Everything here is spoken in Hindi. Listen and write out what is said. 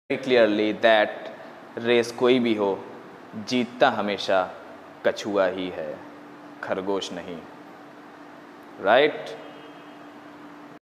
क्लियरली दैट रेस कोई भी हो, जीतता हमेशा कछुआ ही है, खरगोश नहीं। राइट?